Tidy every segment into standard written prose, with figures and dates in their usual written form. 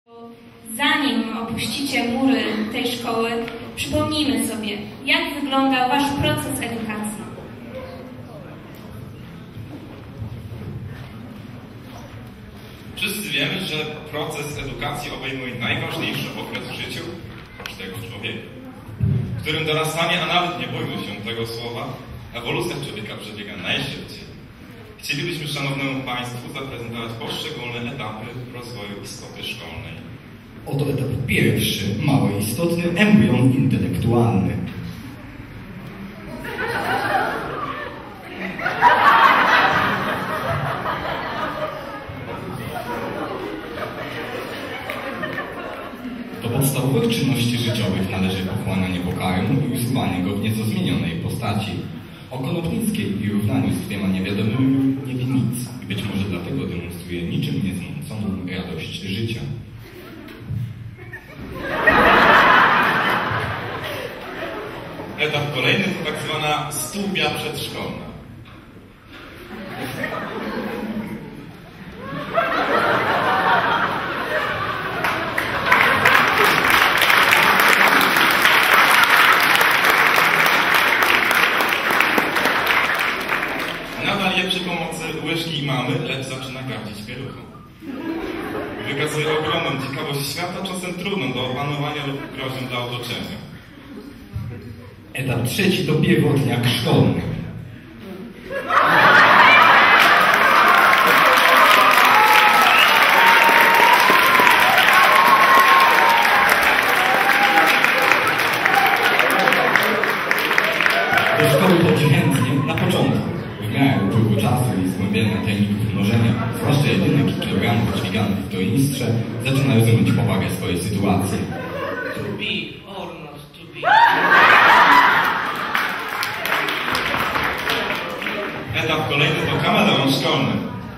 Zanim opuścicie mury tej szkoły, przypomnijmy sobie, jak wyglądał wasz proces edukacji. Wszyscy wiemy, że proces edukacji obejmuje najważniejszy okres w życiu każdego człowieka, w którym dorastanie, a nawet nie bójmy się tego słowa, ewolucja człowieka przebiega najszybciej. Chcielibyśmy szanownemu Państwu zaprezentować poszczególne etapy rozwoju istoty szkolnej. Oto etap pierwszy, mały, istotny embrion intelektualny. Do podstawowych czynności życiowych należy pochłanianie pokarmu i usuwanie go w nieco zmienionej postaci. O Konopnickiej i równaniu z dwiema niewiadomymi nie wie nic i być może dlatego demonstruje niczym niezmąconą radość życia. Etap kolejny to tak zwana studia przedszkolna. Nadal je przy pomocy łyżki i mamy, lecz zaczyna gardzić pieluchą. Wykazuje ogromną ciekawość świata, czasem trudną do opanowania lub groźną dla otoczenia. Etap trzeci to pierwotniak szkolny. Do szkoły chodzi chętnie na początku. W miarę upływu czasu i zgłębienia techników mnożenia, zwłaszcza jedynek i kilogramów dźwiganych w tojnistrze, zaczyna rozumieć powagę swojej sytuacji. To be or not to be. Etap kolejny to kameleon szkolny.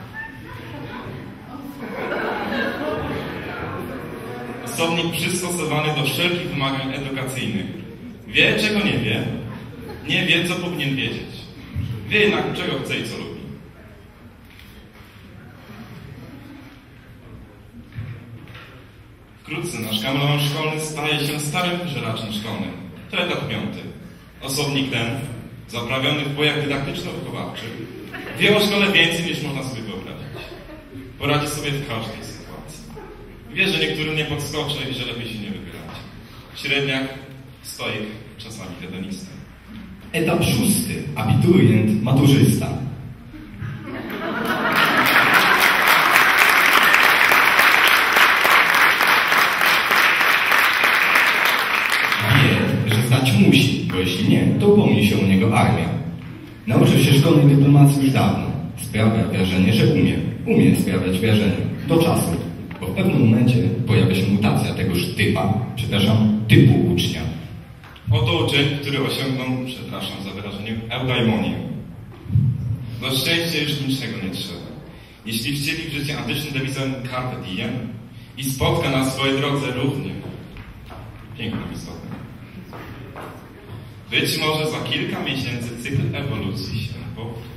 Osobnik przystosowany do wszelkich wymagań edukacyjnych. Wie, czego nie wie. Nie wie, co powinien wiedzieć. Wie jednak, czego chce i co lubi. Wkrótce nasz kameleon szkolny staje się starym żeraczem szkolnym. To etap piąty. Osobnik ten, zaprawiony w bojach dydaktyczno-wychowawczych, wie o szkole więcej, niż można sobie wyobrazić. Poradzi sobie w każdej sytuacji. Wie, że niektórym nie podskoczy i że lepiej się nie wybierać. Średniak, stoik, czasami hedonista. Etap szósty. Abiturient, maturzysta. Wie, że zdać musi, bo jeśli nie, to upomni się o niego armia. Nauczył się szkolnej dyplomacji już dawno. Sprawia wrażenie, że umie. Umie sprawiać wrażenie. Do czasu. Bo w pewnym momencie pojawia się mutacja tegoż typu ucznia. Oto uczeń, który osiągnął, za wyrażeniem, eudaimonię. Do szczęścia już niczego nie trzeba. Jeśli wcieli w życie antycznym dewizem carpe diem i spotka na swojej drodze równie piękną istotę. Być może za kilka miesięcy cykl ewolucji się powtórzy.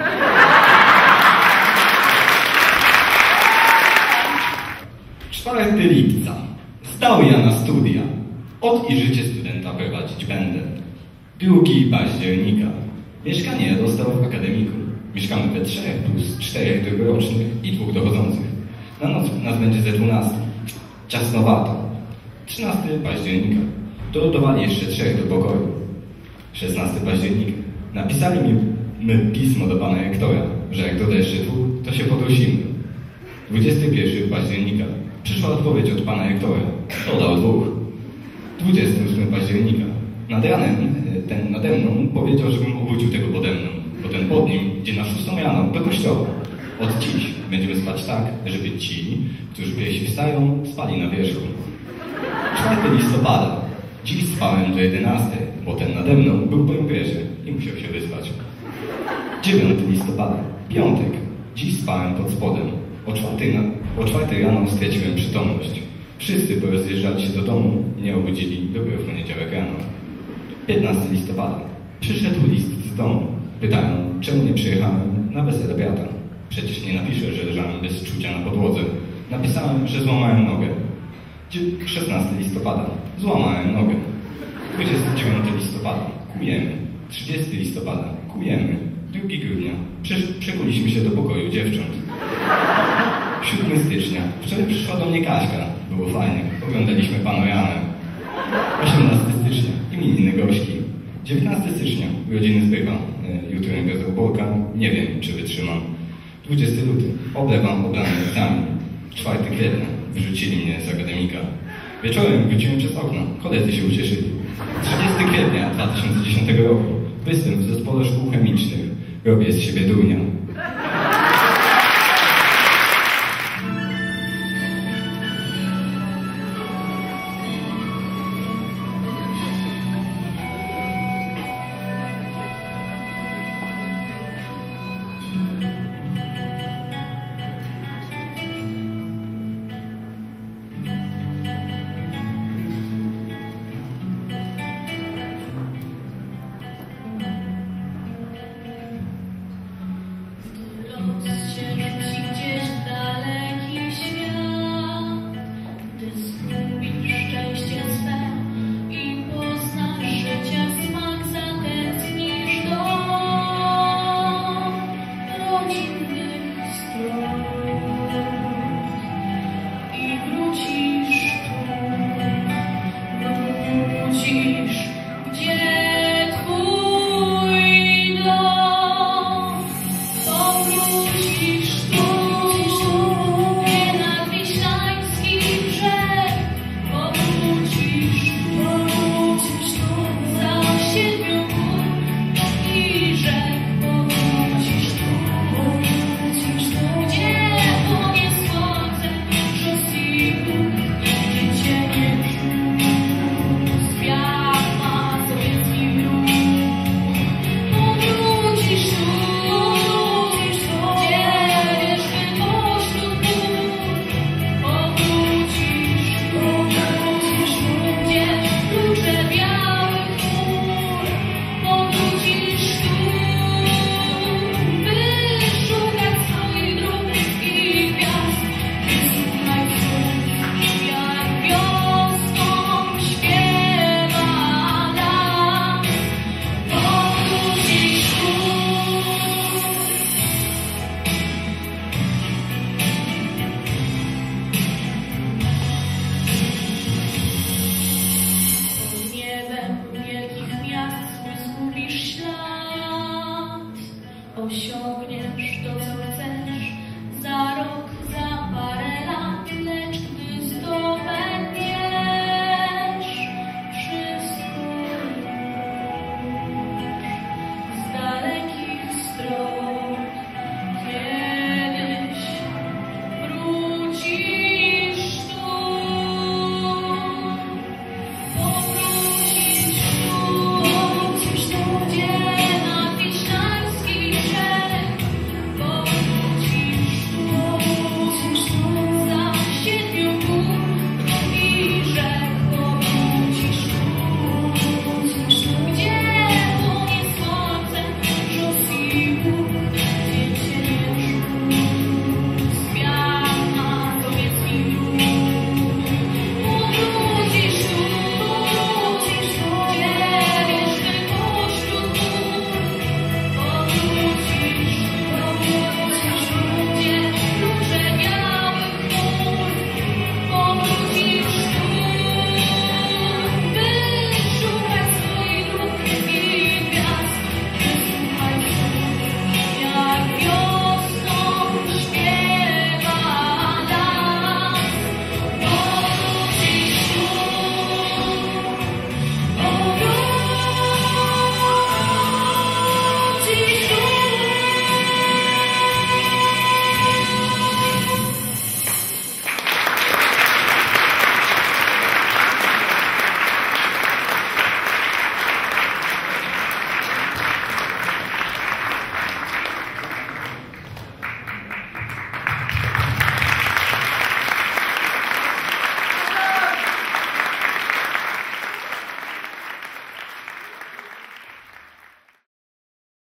4 lipca. Zdał ja na studia. Od i życie studenta prowadzić będę. 2 października. Mieszkanie dostał w akademiku. Mieszkamy we 3 plus 4 drugorocznych i 2 dochodzących. Na noc nas będzie ze 12. Ciasnowato. 13 października. Dolotowali jeszcze 3 do pokoju. 16 października. Napisali mi pismo do pana rektora, że jak doda jeszcze 2, to się podrosimy. 21 października. Przyszła odpowiedź od pana rektora. Dodał 2. 28 października. Nad ranem ten nade mną powiedział, żebym obrócił tego pode mną, bo ten pod nim idzie na 6 rano do kościoła. Od dziś będziemy spać tak, żeby ci, którzy pierwsi wstają, spali na wierzchu. 4 listopada. Dziś spałem do 11, bo ten nade mną był po imprezie i musiał się wyspać. 9 listopada. Piątek. Dziś spałem pod spodem. O 4 rano straciłem przytomność. Wszyscy porozjeżdżali się do domu i nie obudzili dopiero w poniedziałek rano. 15 listopada. Przyszedł list z domu. Pytają, czemu nie przyjechałem na wesele brata. Przecież nie napiszę, że leżałem bez czucia na podłodze. Napisałem, że złamałem nogę. 16 listopada. Złamałem nogę. 29 listopada. Kujemy. 30 listopada. Kujemy. 2 grudnia. Przekuliśmy się do pokoju dziewcząt. 7 stycznia. Wczoraj przyszła do mnie Kaśka. Było fajnie. Oglądaliśmy panoramę. 18 stycznia. Imieniny gośki. 19 stycznia. Urodziny Zbycha. Jutro impreza u Bolka. Nie wiem, czy wytrzymam. 20 luty. Oblewam obrany egzamin. 4 kwietnia. Wyrzucili mnie z akademika. Wieczorem wróciłem przez okno. Koledzy się ucieszyli. 30 kwietnia 2010 roku. Występ w zespole szkół chemicznych. Robię z siebie durnia. Rodzinnych stron.